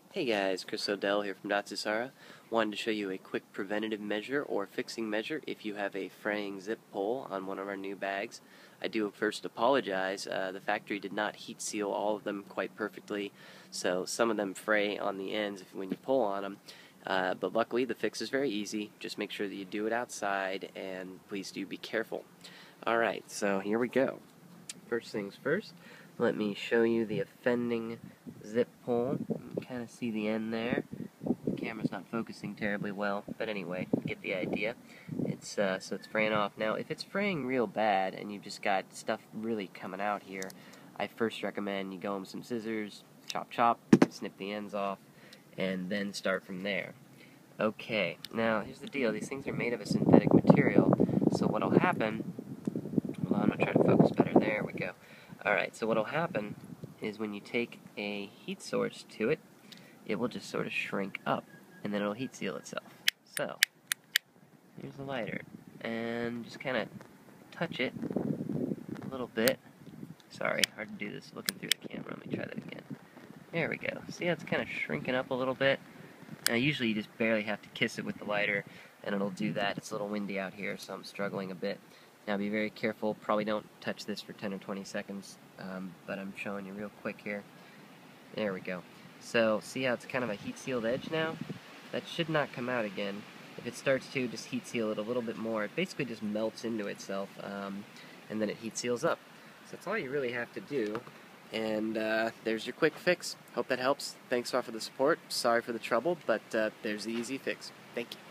Hey guys, Chris O'Dell here from Datsusara. Wanted to show you a quick preventative measure or fixing measure if you have a fraying zip pull on one of our new bags. I do first apologize. The factory did not heat seal all of them quite perfectly, so some of them fray on the ends when you pull on them. But luckily the fix is very easy. Just make sure that you do it outside, and please do be careful. Alright, so here we go. First things first, let me show you the offending zip pull. You can kind of see the end there. The camera's not focusing terribly well, but anyway, get the idea. So it's fraying off. Now, if it's fraying real bad and you've just got stuff really coming out here, I first recommend you go in with some scissors, chop chop, snip the ends off, and then start from there. Okay, now here's the deal. These things are made of a synthetic material, so what'll happen, hold on, I'm going to try to focus better, there we go. Alright, so what'll happen is when you take a heat source to it, it will just sort of shrink up, and then it'll heat seal itself. So, here's the lighter, and just kind of touch it a little bit. Sorry, hard to do this looking through the camera. Let me try that again. There we go. See how it's kind of shrinking up a little bit? Now, usually you just barely have to kiss it with the lighter, and it'll do that. It's a little windy out here, so I'm struggling a bit. Now, be very careful. Probably don't touch this for 10 or 20 seconds, but I'm showing you real quick here. There we go. So, see how it's kind of a heat-sealed edge now? That should not come out again. If it starts to, just heat seal it a little bit more. It basically just melts into itself, and then it heat seals up. So that's all you really have to do. And there's your quick fix. Hope that helps. Thanks all for the support. Sorry for the trouble, but there's the easy fix. Thank you.